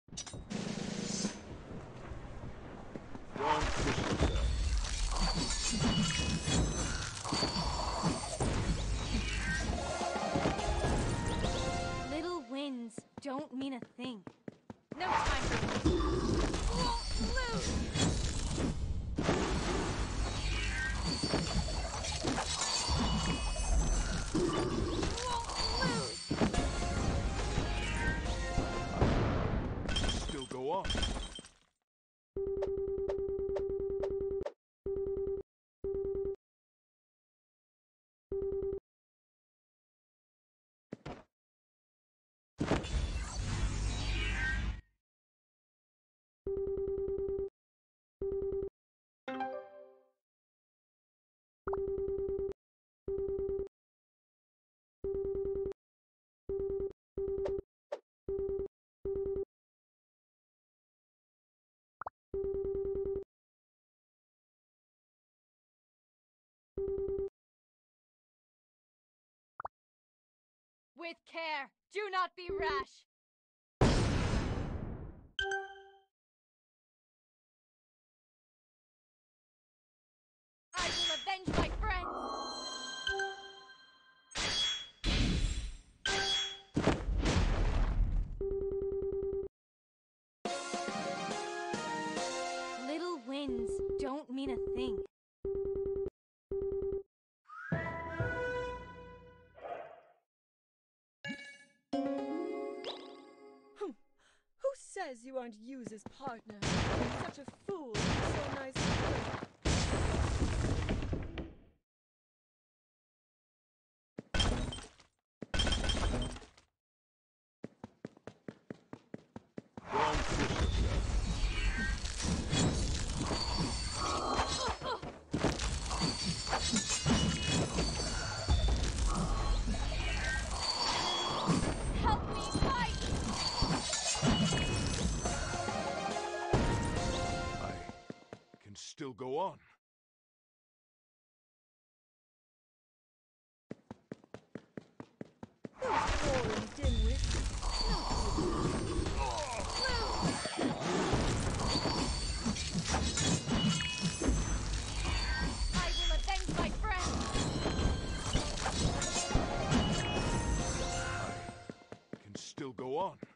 Don't push yourself. Little wins don't mean a thing. No time for me. Won't lose. Still go on. With care. Do not be rash. I will avenge my friends. Little wins don't mean a thing. Who says you aren't Yu's partner? Such a fool, so nice to hear. Don't push Help me fight! I can still go on. Those boring dimwits. I will avenge my friends! I can still go on.